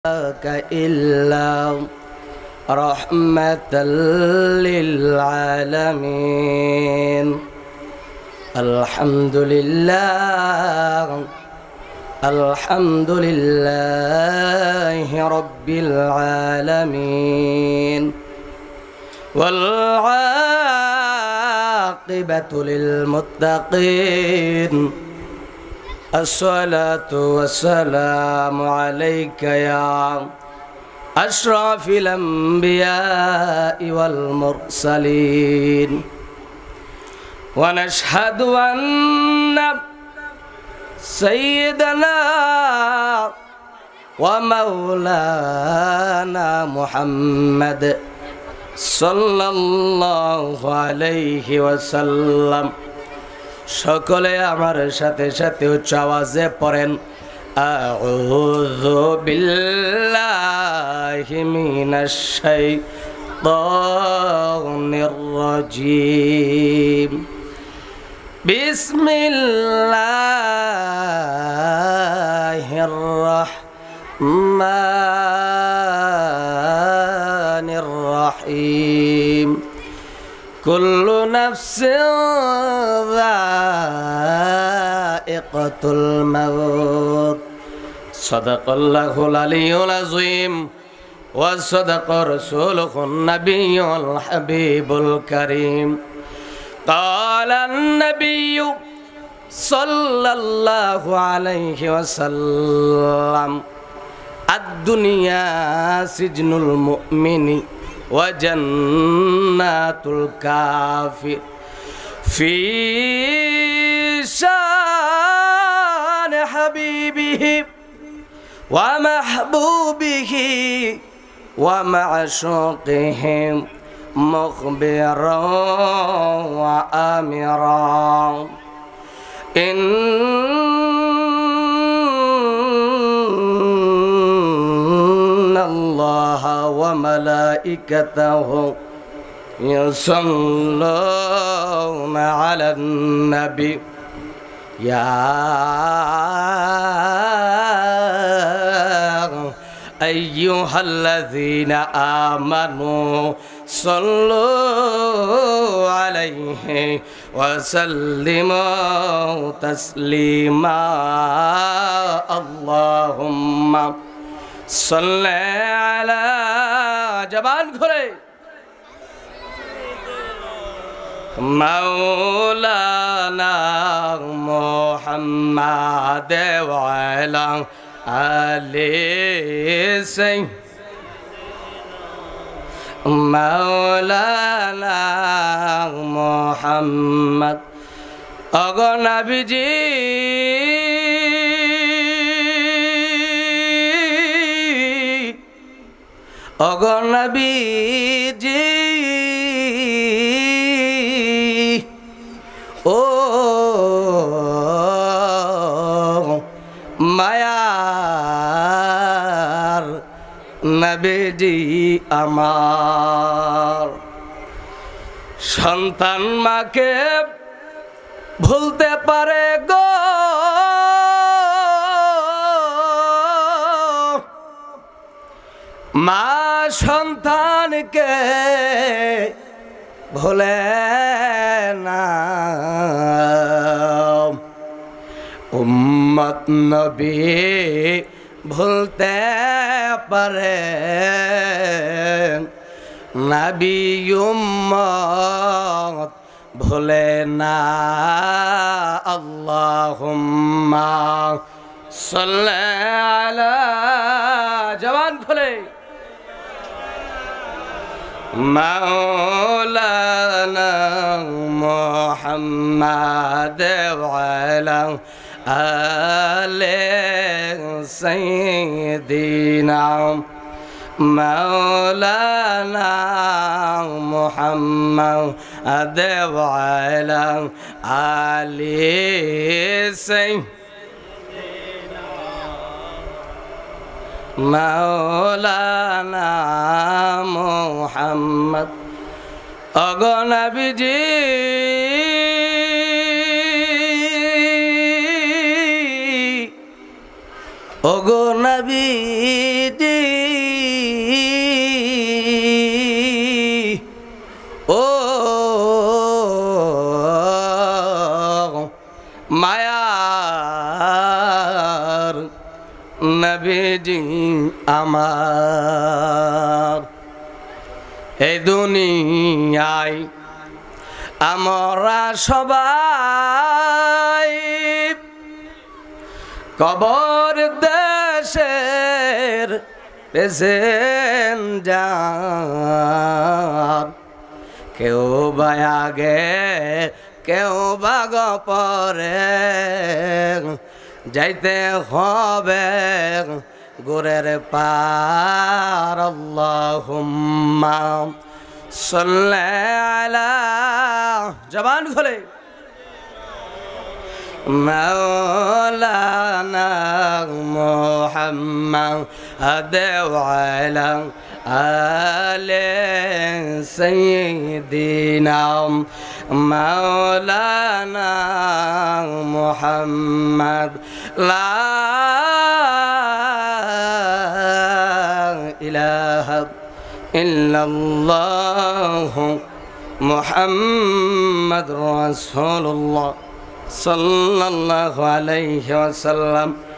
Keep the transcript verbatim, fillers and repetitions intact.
إلا رحمة للعالمين. الحمد لله الحمد لله رب العالمين، والعاقبة للمتقين. الصلاة والسلام عليك يا أشرف الأنبياء والمرسلين، ونشهد أن سيدنا ومولانا محمد صلى الله عليه وسلم সকলে আমার সাথে সাথে উচ্চ আওয়াজে পড়েন আউযু বিল্লাহি মিনাশ শাইতানির রাজীম। বিসমিল্লাহির রাহমানির রাহিম। কুল্লু নাফসিন যায়িকাতুল মাউত। সাদাকাল্লাহুল আলিয়্যুল আযীম ওয়া সাদাকা রাসূলুহুন নাবিয়্যুল হাবিবুল কারীম। ক্বালান নাবিয়্যু সাল্লাল্লাহু আলাইহি ওয়াসাল্লাম আদ-দুনিয়া সিজনুল মুমিনি ওয়া জান্নাতুল কাফির। ফি শান হাবিবিহি ওয়া মাহবুবিহি ওয়া মা'শুকিহি মুখবিরান ওয়া আমিরান। ইন্নাল্লাহা ওয়া মালাইকাতাহু ইউসাল্লুনা আলান নাবী ইয়া আইয়ুহাল্লাযীনা আমানু সাল্লু আলাইহি ওয়া সাল্লিমু তাসলিমা। আল্লাহুম্মা সাল্লি আলা, জবান খুলে, মাওলানা মুহাম্মাদ ওয়া আলা আলি সাইয়্যিদিনা মাওলানা মুহাম্মদ। ওগো নবীজি ওগো নবীজি ও মায়ার নবীজি আমার। সন্তান মাকে ভুলতে পারে গো, মা সন্তানকে ভুলে না। উম্মত নবী ভুলতে পারে, নবী উম্মত ভুলে না। আল্লাহুম্মা সাল্লি আলা, জবান খুলে, মাওলানা মুহাম্মাদ ওয়া আলা আলি সাইয়্যিদিনা মাওলানা মুহাম্মাদ ওয়া আলা আলি সাইয়্যিদিনা মাওলানা মুহাম্মদ। ওগো নবীজি ওগো নবীজি ও মায়ার নবীজি আমার এই দুনিয়ায় আমরা সবাই কবর দেশের প্যাসেঞ্জার কেউ বা আগে কেউ বা পরে যাইতে হবে গুরের পার আল্লাহুম্মা সাল্লি আলা জবান খুলে مولانا محمد وعلى آل سيدنا مولانا محمد لا إله إلا الله محمد رسول الله صلى الله عليه وسلم